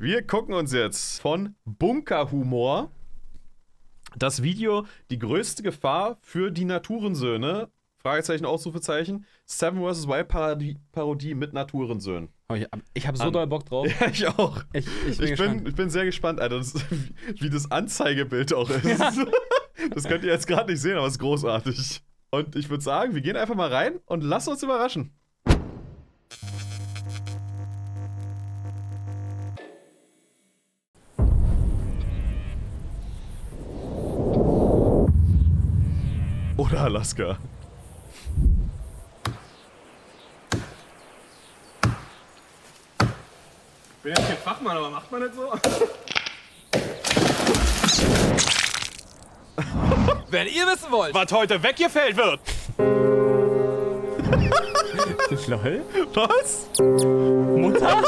Wir gucken uns jetzt von Bunkerhumor das Video Die größte Gefahr für die Naturensöhne, Fragezeichen, Ausrufezeichen, Seven vs. Wild Parodie mit Naturensöhnen. Ich hab so doll Bock drauf. Ja, ich auch. Ich bin sehr gespannt, Alter, wie das Anzeigebild auch ist. Ja. Das könnt ihr jetzt gerade nicht sehen, aber es ist großartig. Und ich würde sagen, wir gehen einfach mal rein und lassen uns überraschen. Oder Alaska. Ich bin ja kein Fachmann, aber macht man das so? Wenn ihr wissen wollt, Was heute weggefällt wird! Lol. Was? Mutter?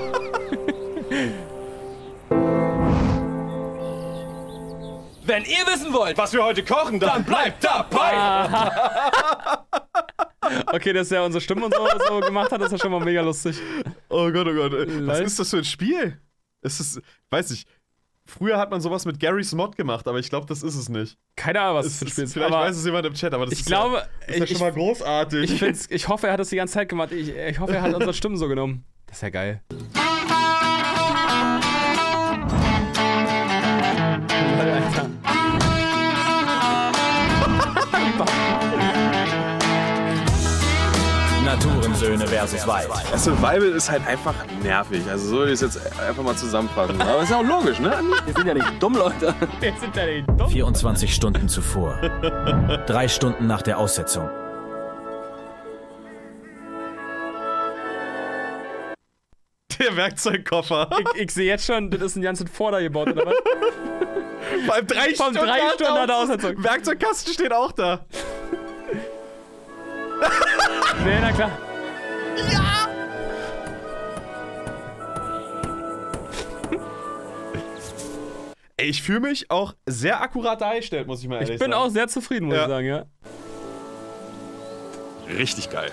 wenn ihr wissen wollt, Was wir heute kochen, dann bleibt dabei! Okay, dass er unsere Stimme und so gemacht hat, ist ja schon mal mega lustig. Oh Gott, oh Gott. Was ist das für ein Spiel? Ist das, weiß ich. Früher hat man sowas mit Gary's Mod gemacht, aber ich glaube, das ist es nicht. Keine Ahnung, was das für ein Spiel ist. Vielleicht weiß es jemand im Chat, aber das ist glaube, ja schon mal großartig. Ich hoffe, er hat das die ganze Zeit gemacht. Ich hoffe, er hat unsere Stimmen so genommen. Das ist ja geil. Alter. Naturensöhne versus Wild. Survival ist halt einfach nervig. Also so will ich es jetzt einfach mal zusammenfassen. Aber ist ja auch logisch, ne? Wir sind ja nicht dumm, Leute. Wir sind ja nicht dumm. 24 Stunden zuvor. 3 Stunden nach der Aussetzung. Der Werkzeugkoffer. Ich sehe jetzt schon, das ist ein ganzes Vorder gebaut, oder was? Vor allem 3 Stunden. 3 Stunden nach der Aussetzung. Werkzeugkasten steht auch da. Nee, na klar. Ja! Ey, ich fühle mich auch sehr akkurat dargestellt, muss ich mal ehrlich sagen. Ich bin auch sehr zufrieden, muss ich sagen, ja. Richtig geil.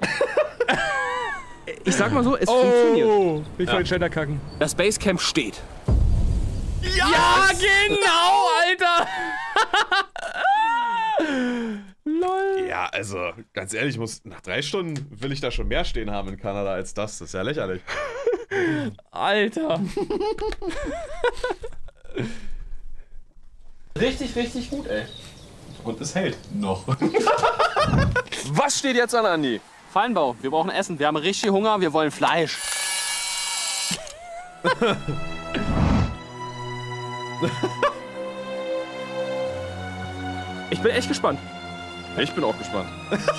ich sag mal so, es funktioniert. Ich kann den Shader kacken. Das Basecamp steht. Ja, genau, Alter! Lol. Ja, also, ganz ehrlich, nach 3 Stunden will ich da schon mehr stehen haben in Kanada als das. Das ist ja lächerlich. Alter. Richtig, richtig gut, ey. Und es hält noch. Was steht jetzt an, Andi? Feinbau, wir brauchen Essen. Wir haben richtig Hunger, wir wollen Fleisch. Ich bin echt gespannt. Ich bin auch gespannt.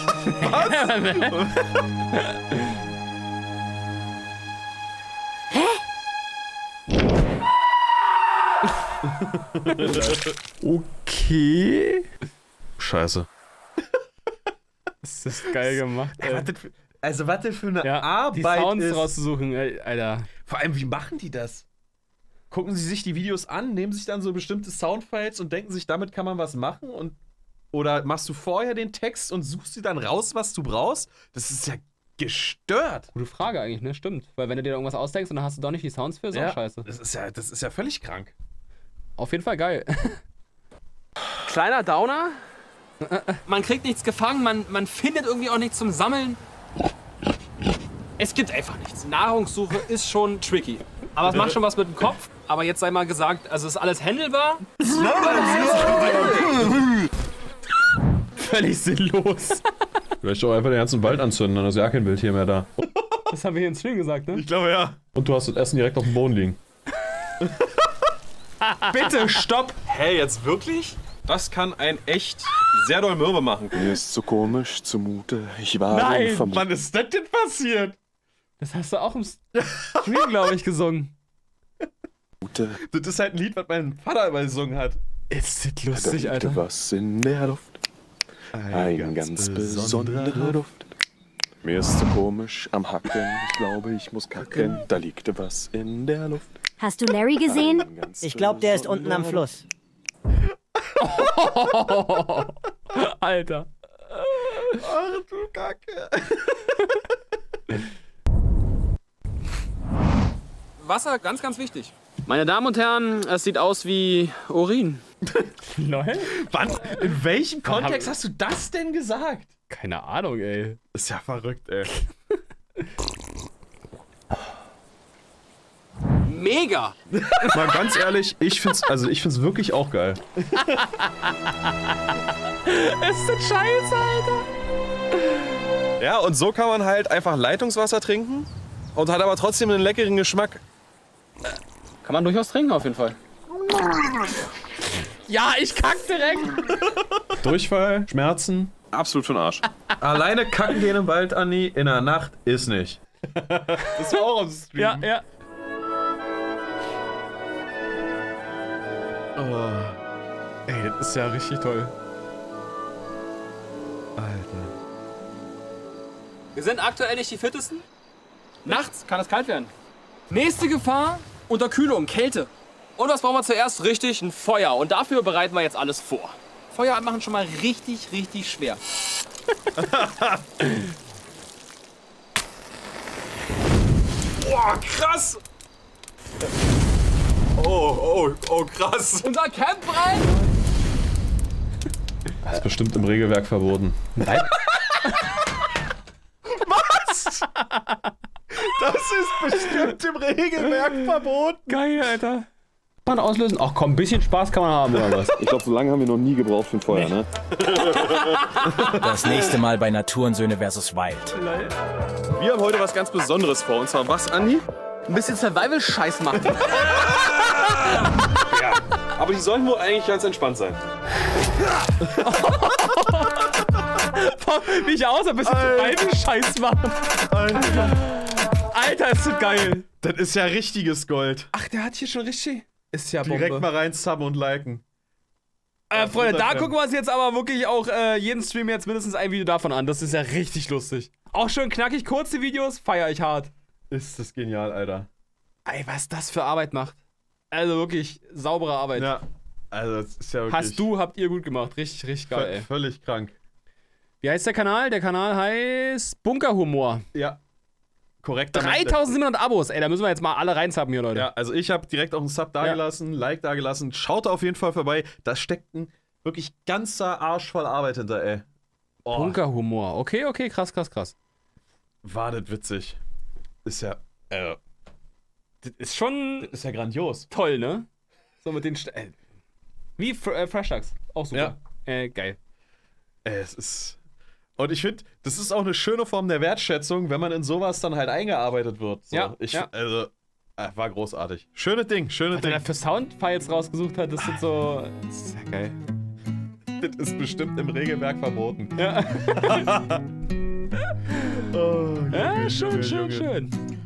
Okay. Scheiße. Das ist geil gemacht, ey. Was das für eine Arbeit die Sounds ist, rauszusuchen, ey, Alter. Vor allem, wie machen die das? Gucken sie sich die Videos an, nehmen sich dann so bestimmte Soundfiles und denken sich, damit kann man was machen? Oder machst du vorher den Text und suchst dir dann raus, was du brauchst? Das ist ja gestört. Gute Frage eigentlich, ne? Stimmt. Weil wenn du dir irgendwas ausdenkst und dann hast du doch nicht die Sounds für, ist auch scheiße. Das ist ja völlig krank. Auf jeden Fall geil. Kleiner Downer. Man kriegt nichts gefangen, man findet irgendwie auch nichts zum Sammeln. Es gibt einfach nichts. Nahrungssuche ist schon tricky. Aber es macht schon was mit dem Kopf. Aber jetzt sei mal gesagt, also ist alles handelbar. Völlig sinnlos. Vielleicht auch einfach den ganzen Wald anzünden, dann ist ja kein Bild hier mehr da. Das haben wir hier im Stream gesagt, ne? Ich glaube, ja. Und du hast das Essen direkt auf dem Boden liegen. Bitte, stopp! Hey, jetzt wirklich? Das kann ein echt sehr doll mürbe machen. Mir ist so komisch zumute. Ich war Nein! Wann ist das denn passiert? Das hast du auch im Stream, glaube ich, gesungen. Das ist halt ein Lied, was mein Vater immer gesungen hat. Ist das lustig, Alter. Was in der Luft. Ein ganz besonderer Duft. Mir ist so komisch am Hacken. Ich glaube, ich muss kacken. Da liegt was in der Luft. Hast du Larry gesehen? Ich glaube, der ist unten am Fluss. Alter. Ach du Kacke. Wasser, ganz, ganz wichtig. Meine Damen und Herren, es sieht aus wie Urin. Lol. Wann? In welchem Kontext hast du das denn gesagt? Keine Ahnung, ey. Ist ja verrückt, ey. Mega! Mal ganz ehrlich, ich find's wirklich auch geil. Es ist ein Scheiß, Alter. Ja, und so kann man halt einfach Leitungswasser trinken und hat aber trotzdem einen leckeren Geschmack. Kann man durchaus trinken, auf jeden Fall. Ja, ich kack direkt. Durchfall, Schmerzen. Absolut für den Arsch. Alleine kacken gehen im Wald, Andi, in der Nacht ist nicht. Das war auch am Stream. Ja, ja. Oh, Ey, das ist ja richtig toll. Alter. Wir sind aktuell nicht die fittesten. Nachts kann es kalt werden. Nächste Gefahr, Unterkühlung, Kälte. Und was brauchen wir zuerst? Richtig, ein Feuer. Und dafür bereiten wir jetzt alles vor. Feuer anmachen schon mal richtig, richtig schwer. Boah, krass! Oh, krass. Unser Campbrand! Das ist bestimmt im Regelwerk verboten. Nein. Was? Das ist bestimmt im Regelwerk verboten. Geil, Alter. Man auslösen. Ach komm, ein bisschen Spaß kann man haben, oder was? Ich glaube, so lange haben wir noch nie gebraucht für ein Feuer, ne? Das nächste Mal bei Naturensöhne vs. Wild. Wir haben heute was ganz Besonderes vor. Und zwar was, Andi? Ein bisschen Survival-Scheiß machen. Ja. Aber die sollen wohl eigentlich ganz entspannt sein. Wie ich aus, ein bisschen Survival-Scheiß machen. Alter, ist das geil. Das ist ja richtiges Gold. Ach, der hat hier schon richtig... Ist ja Bombe. Direkt mal rein subben und liken. Freunde, da gucken wir uns jetzt aber wirklich auch jeden Stream jetzt mindestens ein Video davon an. Das ist ja richtig lustig. Auch schön knackig, kurze Videos, feier ich hart. Ist das genial, Alter. Ey, was das für Arbeit macht. Also wirklich saubere Arbeit. Ja. Also, das ist ja wirklich... Habt ihr gut gemacht. Richtig, richtig geil, ey. Völlig krank. Wie heißt der Kanal? Der Kanal heißt Bunkerhumor. Ja. Korrekt. 3700 Abos, ey, da müssen wir jetzt mal alle reinzappen hier, Leute. Ja, also ich habe direkt auch einen Sub dagelassen, Like dagelassen. Schaut da auf jeden Fall vorbei. Da steckt ein wirklich ganzer Arsch voll Arbeit hinter, ey. Oh, Bunkerhumor. Okay, krass. war das witzig. Ist ja, Das ist schon ist ja grandios. toll, ne? So mit den wie Fresh Ducks. Auch super. Geil. Es ist... Und ich finde, das ist auch eine schöne Form der Wertschätzung, wenn man in sowas dann halt eingearbeitet wird. So, Ja, Also, war großartig. Schönes Ding. Was er da für Soundfiles rausgesucht hat, das sind so... Das ist ja geil. Das ist bestimmt im Regelwerk verboten. Ja. Oh, Junge, Ja, schön.